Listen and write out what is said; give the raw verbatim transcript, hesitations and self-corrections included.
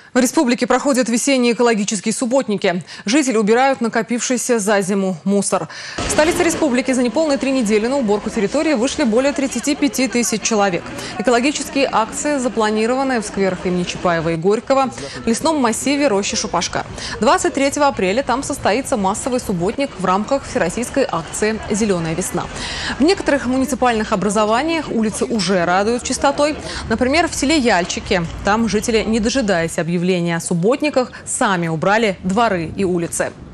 В республике проходят весенние экологические субботники. Жители убирают накопившийся за зиму мусор. В столице республики за неполные три недели на уборку территории вышли более тридцати пяти тысяч человек. Экологические акции запланированы в скверах имени Чапаева и Горького, в лесном массиве рощи Шупашкар. двадцать третьего апреля там состоится массовый субботник в рамках всероссийской акции «Зеленая весна». В некоторых муниципальных образованиях улицы уже радуют чистотой. Например, в селе Яльчики. Там жители, не дожидаясь объявления о субботниках, сами убрали дворы и улицы.